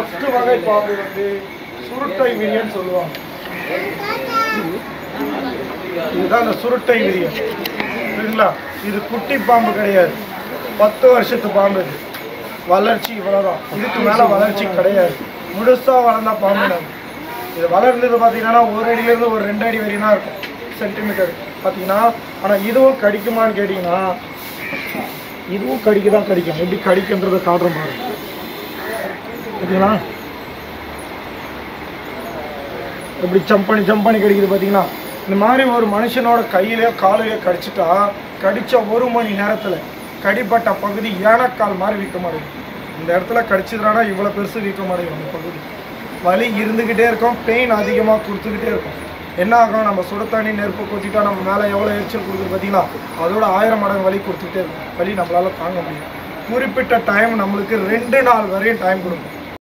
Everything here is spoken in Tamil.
ஃபர்ஸ்ட் வகை பாம்பு வந்து சுருட்டை விரியன்னு சொல்லுவாங்க. இதுதான் அந்த சுருட்டை விரியன். சரிங்களா? இது குட்டி பாம்பு கிடையாது, 10 வருஷத்து பாம்பு. இது வளர்ச்சி இவ்வளோதான், இதுக்கு மேலே வளர்ச்சி கிடையாது. முழுசாக வளர்ந்தா பாம்பு. இது வளர்ந்தது பார்த்தீங்கன்னா 1 அடியிலேருந்து ஒரு 2 அடி வரையும் தான் இருக்கும், சென்டிமீட்டர் பார்த்தீங்கன்னா. ஆனால் இதுவும் கடிக்குமான்னு கேட்டிங்கன்னா இதுவும் கடிக்க தான் கடிக்கும். எப்படி கடிக்குன்றதை காட்டுற மாதிரி பார்த்தீங்களா, எப்படி ஜம்ப் பண்ணி கடிக்குது பார்த்தீங்கன்னா. இந்த மாதிரி ஒரு மனுஷனோட கையிலையோ காலையோ கடிச்சிட்டா கடித்த 1 மணி நேரத்தில் கடிப்பட்ட பகுதி ஏனக்கால் மாதிரி வீக்கமடையும். இந்த இடத்துல கடிச்சிதுனா இவ்வளோ பெருசு வீக்கமடையும். அந்த பகுதி வலி இருந்துக்கிட்டே இருக்கும், பெயின் அதிகமாக கொடுத்துக்கிட்டே இருக்கும். என்ன ஆகும், நம்ம சுட தண்ணி நெருப்பு கொத்திட்டா நம்ம மேலே எவ்வளோ எரிச்சல் கொடுக்குது பார்த்தீங்களா, அதோட 1000 மடங்கு வலி கொடுத்துக்கிட்டே இருக்கும். வலி நம்மளால் தாங்க முடியும். குறிப்பிட்ட டைம் நம்மளுக்கு 2 நாள் வரையும் டைம் கொடுக்கும்.